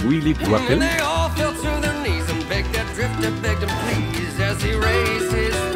We live Waffle. And they all fell to their knees and begged that drifter, begged him please, as he raised his